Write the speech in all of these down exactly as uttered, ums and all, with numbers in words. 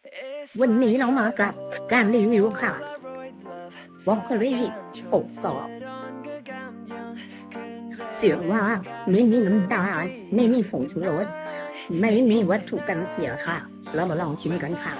วันนี้เรามากับการรีวิวค่ะบล็อกโคลี่อบกรอบเสียงว่าไม่มีน้ำตาลไม่มีผงชูรสไม่มีวัตถุกันเสียค่ะเรามาลองชิมกันค่ะ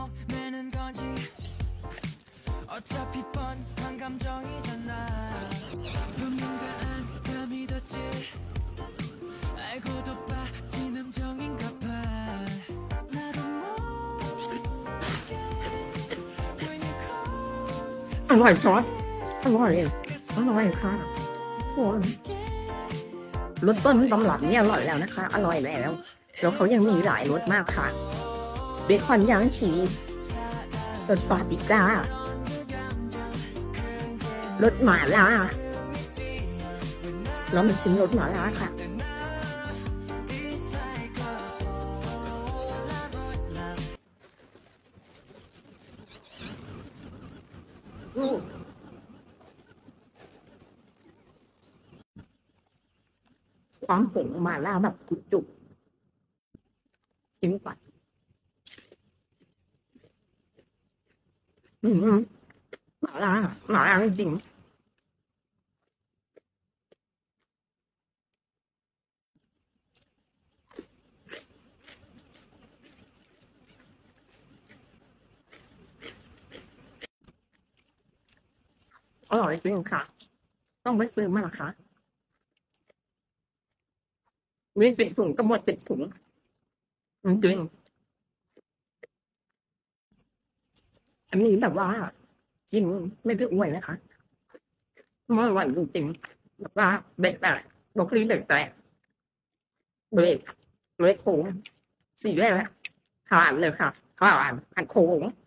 อร่อยซอสอร่อยอร่อยค่ะโอ้รสต้นตำรับนี่อร่อยแล้วนะคะอร่อยแล้วแล้วเขายังมีหลายรสมากค่ะเบคอนย่างชีสรสปาปริก้ารสหม่าล่าเรามาชิมรสหม่าล่าค่ะอืมความผงหม่าล่าแบบจุกๆชิมก่อนอืมหม่าล่าหม่าล่าจริงอร่อยจริงค่ะต้องไปซื้อมานะคะมีเป็นถุงก็หมดเป็นถุงจริงอันนี้แบบว่ากินไม่ได้อวยนะคะมันอร่อยจริงๆแบบว่าเบ็ดแตกบรอกโคลีเบ็ดแตกเบรกเบรกโค้งสี่แยกผ่านเลยค่ะผ่านผ่านโค้ง